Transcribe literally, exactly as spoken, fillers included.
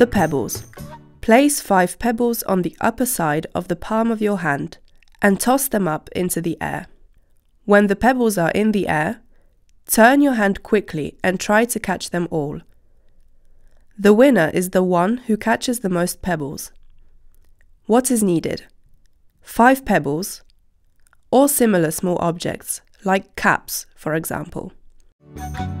The pebbles. Place five pebbles on the upper side of the palm of your hand and toss them up into the air. When the pebbles are in the air, turn your hand quickly and try to catch them all. The winner is the one who catches the most pebbles. What is needed? Five pebbles, or similar small objects, like caps, for example.